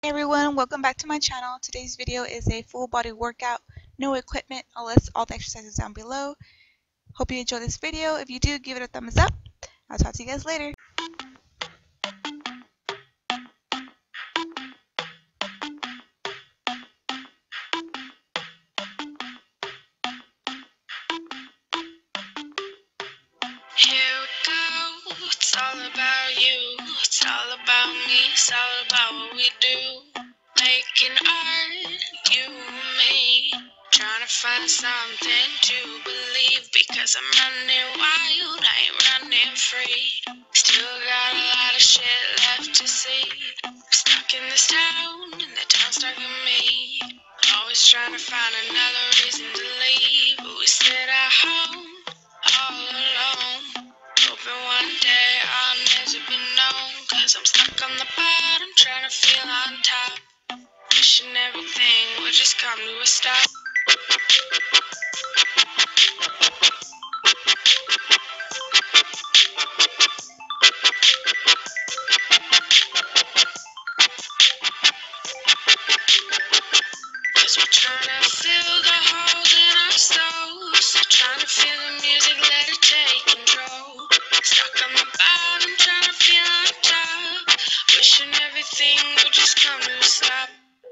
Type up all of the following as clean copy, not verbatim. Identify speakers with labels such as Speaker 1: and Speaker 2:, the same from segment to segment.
Speaker 1: everyone, welcome back to my channel. Today's video is a full body workout, no equipment. I'll list all the exercises down below. Hope you enjoy this video. If you do, give it a thumbs up. I'll talk to you guys later.
Speaker 2: Here we go, it's all about you, it's all about me, it's all about what we do. Making art, you and me, trying to find something to believe. Because I'm running wild, I ain't running free. Still got a lot of shit left to see. I'm stuck in this town, and the town's stuck in me. Always trying to find another reason to leave, but we sit at home all alone, hoping one day I'll never be known. Cause I'm stuck on the bottom, trying to feel on top, wishing everything would just come to a stop. Cause we're trying to fill the holes in our souls, trying to feel the music, let it take control. Stuck on the bottom, trying to feel on top, wishing everything would just come to a stop.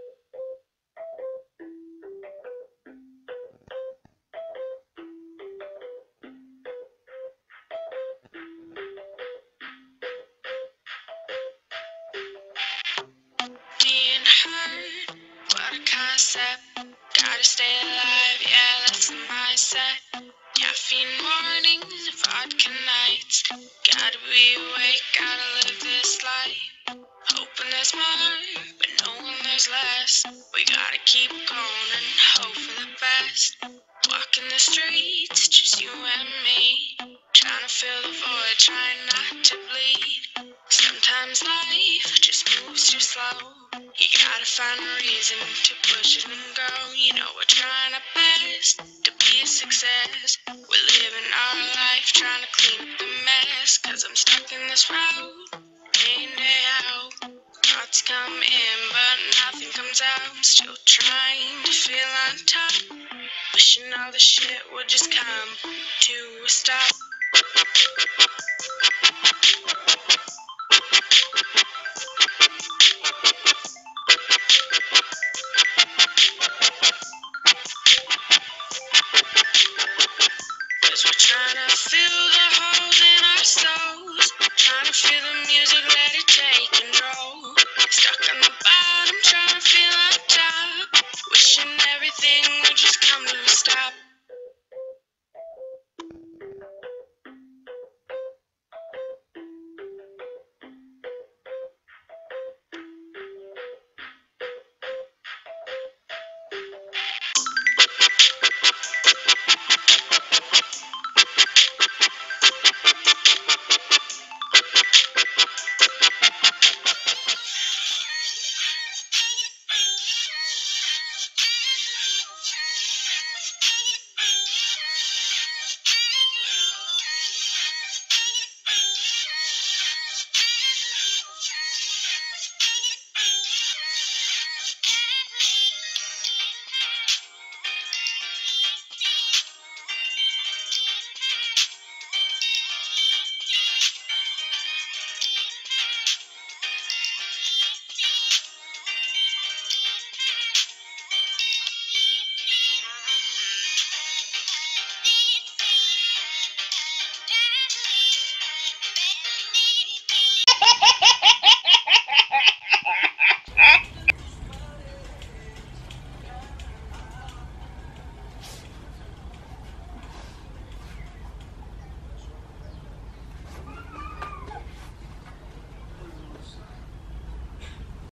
Speaker 2: Being hurt, what a concept. Gotta stay alive, yeah, that's the mindset. Caffeine mornings, vodka nights. Gotta be awake, gotta live this life. Hoping there's more, but knowing there's less. We gotta keep going and hope for the best. Walking the streets, just you and me. Trying to fill the void, trying not to bleed. Sometimes life just moves too slow. You gotta find a reason to push it and go. You know we're trying our best to be a success. We're living our life trying to clean up the mess. Cause I'm stuck in this road, day in, day out. Thoughts come in but nothing comes out. I'm still trying to feel on top, wishing all the shit would just come to a stop.